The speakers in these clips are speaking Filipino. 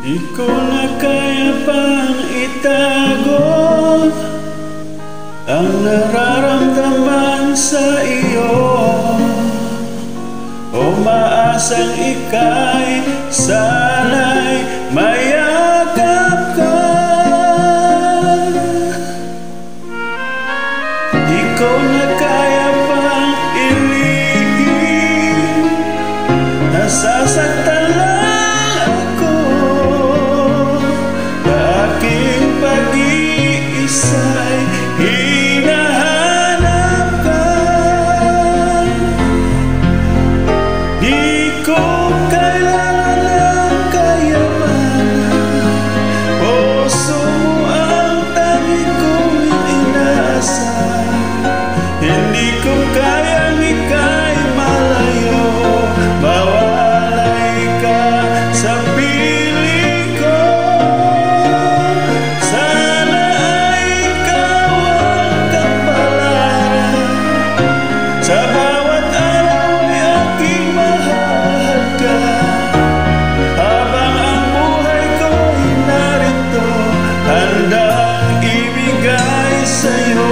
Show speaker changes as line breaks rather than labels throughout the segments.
Di ko na kaya pang itago ang nararamdaman sa iyo. Umaasang ika'y sana'y mayakap ka. Di ko na kaya pang ibigin, nasasaktan lang ako. Aking pag-iisa'y hinahanap ka. Di ko kailangan ng kayamanan, puso mo ang tangi kong inaasahan. Hindi ko kayang ika'y malayo, mawalay ka sa piling ko. Sana ay ikaw ang kapalaran, sa bawat araw ay aking mahahagkan. Habang ang buhay ko'y narito, handang ibigay sa'yo.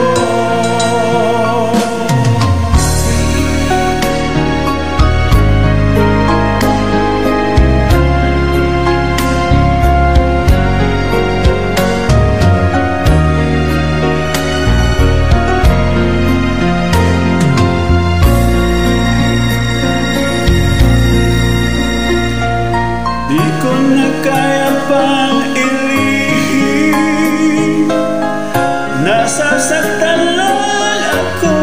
Di ko na kaya pang ilihim, nasasaktan lang ako.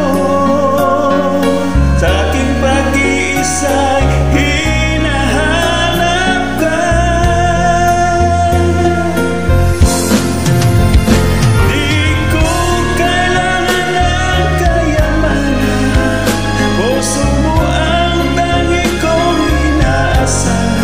Sa aking pag-iisa'y hinahanap ka. Di ko kailangan ng kayamanan, puso mo ang tangi kong inaasahan.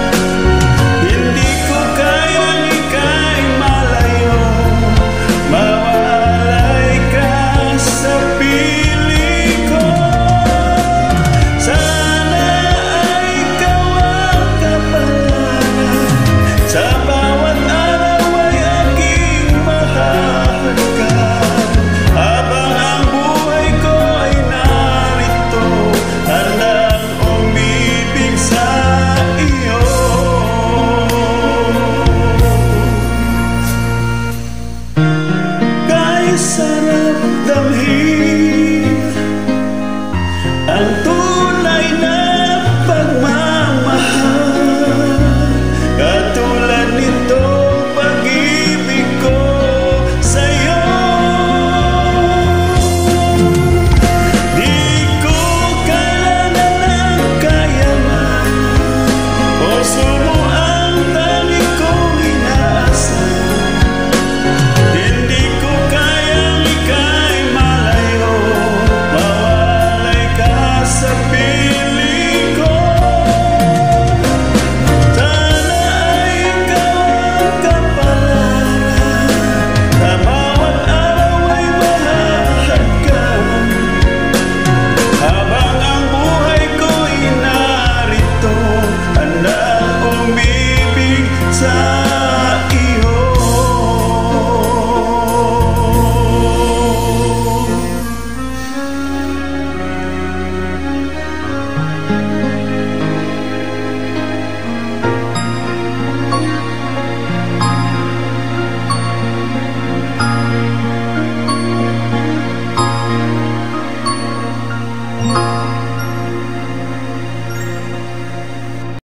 Sarap damhin ang tunay na pagmamahal, katulad nitong pag-ibig ko sa'yo. Di ko kailangan ng kayamanan, puso mo ang tangi kong inaasahan. Hindi ko sa